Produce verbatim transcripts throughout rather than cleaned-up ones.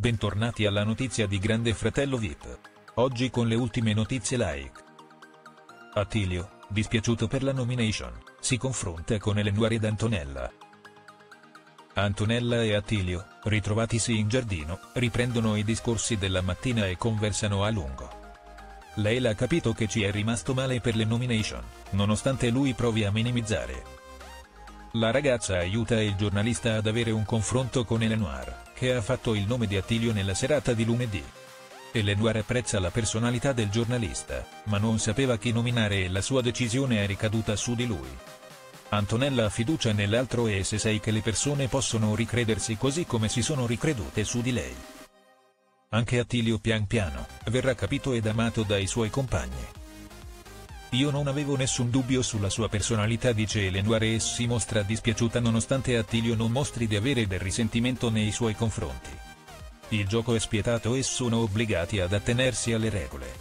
Bentornati alla notizia di Grande Fratello V I P. Oggi con le ultime notizie like. Attilio, dispiaciuto per la nomination, si confronta con Eleanor ed Antonella. Antonella e Attilio, ritrovatisi in giardino, riprendono i discorsi della mattina e conversano a lungo. Lei l'ha capito che ci è rimasto male per le nomination, nonostante lui provi a minimizzare. La ragazza aiuta il giornalista ad avere un confronto con Eleanor, che ha fatto il nome di Attilio nella serata di lunedì. Eleanor apprezza la personalità del giornalista, ma non sapeva chi nominare e la sua decisione è ricaduta su di lui. Antonella ha fiducia nell'altro e se sai che le persone possono ricredersi così come si sono ricredute su di lei. Anche Attilio pian piano, verrà capito ed amato dai suoi compagni. Io non avevo nessun dubbio sulla sua personalità, dice Eleanor, e si mostra dispiaciuta nonostante Attilio non mostri di avere del risentimento nei suoi confronti. Il gioco è spietato e sono obbligati ad attenersi alle regole.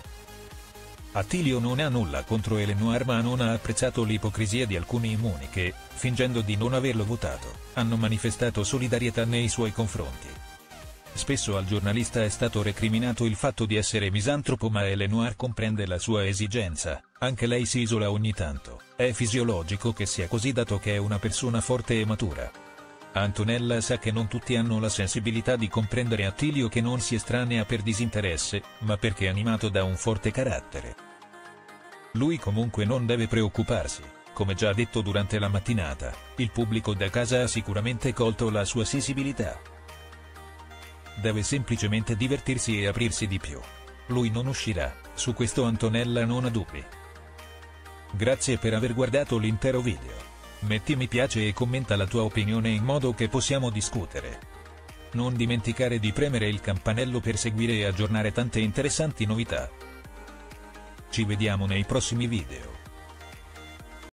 Attilio non ha nulla contro Eleanor, ma non ha apprezzato l'ipocrisia di alcuni immuni che, fingendo di non averlo votato, hanno manifestato solidarietà nei suoi confronti. Spesso al giornalista è stato recriminato il fatto di essere misantropo, ma Eleanor comprende la sua esigenza, anche lei si isola ogni tanto, è fisiologico che sia così dato che è una persona forte e matura. Antonella sa che non tutti hanno la sensibilità di comprendere Attilio, che non si estranea per disinteresse, ma perché è animato da un forte carattere. Lui comunque non deve preoccuparsi, come già detto durante la mattinata, il pubblico da casa ha sicuramente colto la sua sensibilità. Deve semplicemente divertirsi e aprirsi di più. Lui non uscirà, su questo Antonella non ha dubbi. Grazie per aver guardato l'intero video. Metti mi piace e commenta la tua opinione in modo che possiamo discutere. Non dimenticare di premere il campanello per seguire e aggiornare tante interessanti novità. Ci vediamo nei prossimi video.